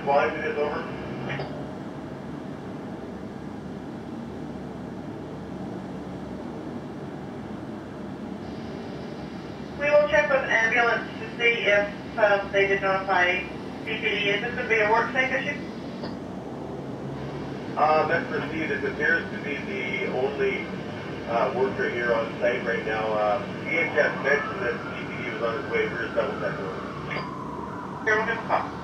much volume it is, over? We will check with ambulance to see if they did notify DPD. Is this going to be a work safe issue? That's received. It appears to be the only worker here on site right now. EHS mentioned that DPD was on his way for his double check. Here, we'll give a call.